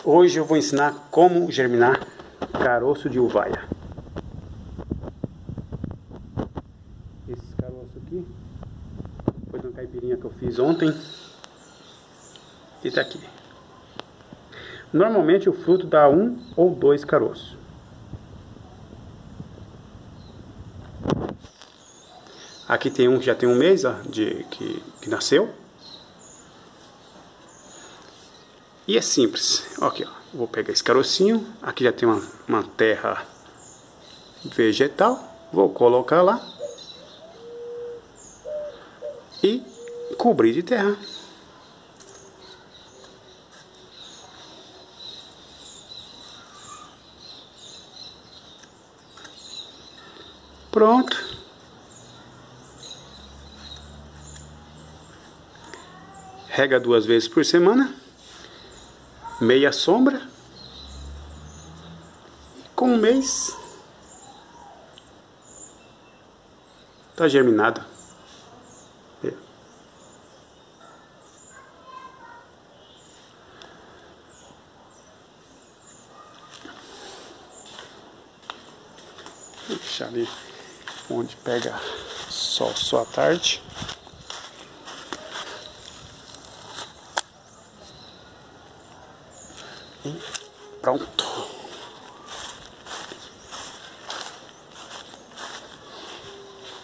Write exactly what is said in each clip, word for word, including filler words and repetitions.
Hoje eu vou ensinar como germinar caroço de uvaia. Esses caroços aqui foi de uma caipirinha que eu fiz ontem. E tá aqui. Normalmente o fruto dá um ou dois caroços. Aqui tem um que já tem um mês, ó, de, que, que nasceu. E é simples. Aqui, ó. Vou pegar esse carocinho. Aqui já tem uma, uma terra vegetal. Vou colocar lá. E cobrir de terra. Pronto. Rega duas vezes por semana. Meia sombra. E com um mês tá germinado. É. Vou deixar ali onde pega sol só à tarde. E pronto.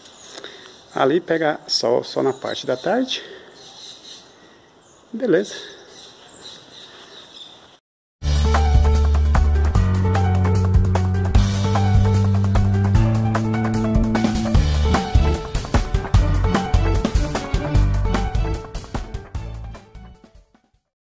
Ali pega sol só na parte da tarde. Beleza.